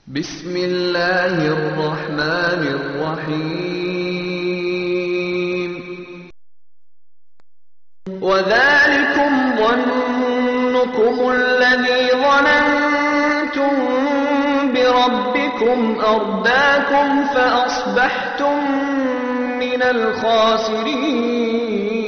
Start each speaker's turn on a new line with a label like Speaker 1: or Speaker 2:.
Speaker 1: بسم الله الرحمن الرحيم وذلكم ظنكم الذي ظننتم بربكم أرداكم فأصبحتم من الخاسرين